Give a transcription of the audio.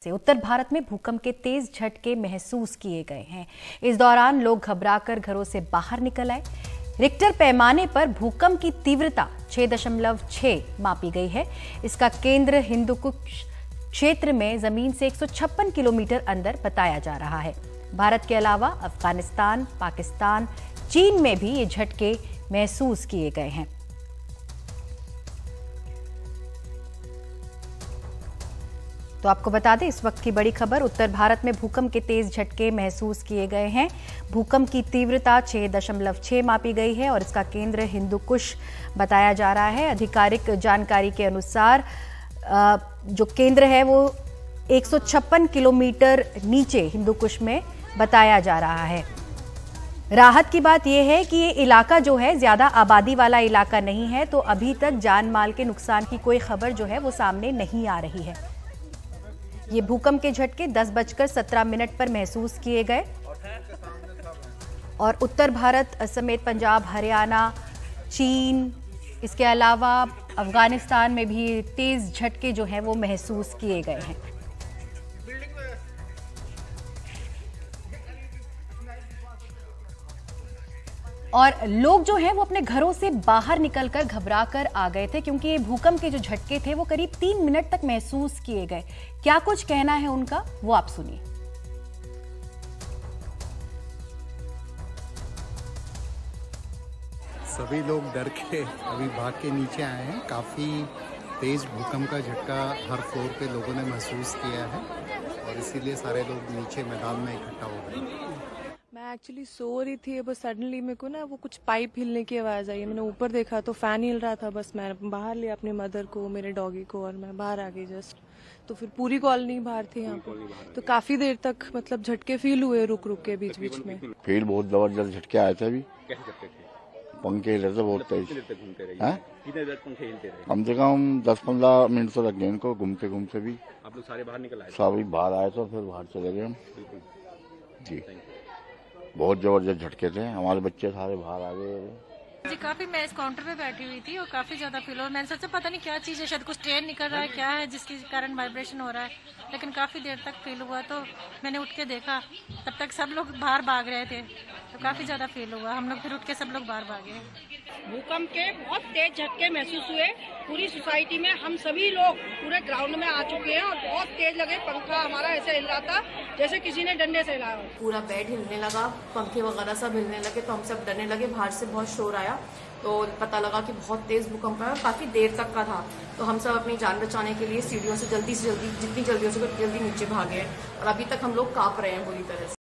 से उत्तर भारत में भूकंप के तेज झटके महसूस किए गए हैं। इस दौरान लोग घबराकर घरों से बाहर निकल आए। रिक्टर पैमाने पर भूकंप की तीव्रता 6.6 मापी गई है। इसका केंद्र हिंदुकुश क्षेत्र में जमीन से 156 किलोमीटर अंदर बताया जा रहा है। भारत के अलावा अफगानिस्तान, पाकिस्तान, चीन में भी ये झटके महसूस किए गए हैं। तो आपको बता दें, इस वक्त की बड़ी खबर, उत्तर भारत में भूकंप के तेज झटके महसूस किए गए हैं। भूकंप की तीव्रता 6.6 मापी गई है और इसका केंद्र हिंदुकुश बताया जा रहा है। आधिकारिक जानकारी के अनुसार जो केंद्र है वो 156 किलोमीटर नीचे हिंदुकुश में बताया जा रहा है। राहत की बात यह है कि ये इलाका जो है ज्यादा आबादी वाला इलाका नहीं है, तो अभी तक जान माल के नुकसान की कोई खबर जो है वो सामने नहीं आ रही है। ये भूकंप के झटके 10:17 पर महसूस किए गए और उत्तर भारत समेत पंजाब, हरियाणा, चीन, इसके अलावा अफगानिस्तान में भी तेज झटके जो हैं वो महसूस किए गए हैं। और लोग जो हैं वो अपने घरों से बाहर निकलकर घबराकर आ गए थे, क्योंकि ये भूकंप के जो झटके थे वो करीब 3 मिनट तक महसूस किए गए। क्या कुछ कहना है उनका, वो आप सुनिए। सभी लोग डर के अभी भाग के नीचे आए हैं। काफ़ी तेज भूकंप का झटका हर फ्लोर पे लोगों ने महसूस किया है और इसीलिए सारे लोग नीचे मैदान में इकट्ठा हो गए। मैं एक्चुअली सो रही थी, बस सडनली मेरे को ना वो कुछ पाइप हिलने की आवाज़ आई। मैंने ऊपर देखा तो फैन हिल रहा था। बस मैं बाहर लिया अपनी मदर को, मेरे डॉगी को, और मैं बाहर आ गई जस्ट। तो फिर पूरी कॉलोनी बाहर थी यहाँ पे। तो काफी देर तक मतलब झटके फील हुए रुक रुक के बीच बीच में। फील बहुत जबरदस्त झटके आए थे। अभी पंखे हिल रहे थे बहुत तेज। कम से कम 10-15 मिनट तो लग गए इनको घूमते घूमते भी। आप लोग सारे बाहर निकल आए? सभी बाहर आए तो फिर बाहर चले गए हम। जी, बहुत जबरदस्त झटके थे। हमारे बच्चे सारे बाहर आ गए जी। काफी मैं इस काउंटर पे बैठी हुई थी और काफी ज्यादा फील हो, मैंने सोचा पता नहीं क्या चीज है, शायद कुछ ट्रेन निकल रहा है, क्या है जिसके कारण वाइब्रेशन हो रहा है, लेकिन काफी देर तक फील हुआ। तो मैंने उठ के देखा, तब तक सब लोग बाहर भाग रहे थे, तो काफी ज्यादा फील हुआ। हम लोग फिर उठ के सब लोग बाहर भागे। भूकंप के बहुत तेज झटके महसूस हुए पूरी सोसाइटी में। हम सभी लोग पूरे ग्राउंड में आ चुके हैं और बहुत तेज लगे। पंखा हमारा ऐसे हिल रहा था जैसे किसी ने डंडे से हिलाया। पूरा बेड हिलने लगा, पंखे वगैरह सब हिलने लगे, तो हम सब डरने लगे। बाहर से बहुत शोर आया तो पता लगा कि बहुत तेज भूकंप है, काफी देर तक का था। तो हम सब अपनी जान बचाने के लिए सीढ़ियों से जल्दी जितनी जल्दी हो सके जल्दी नीचे भागे और अभी तक हम लोग कांप रहे हैं बुरी तरह से।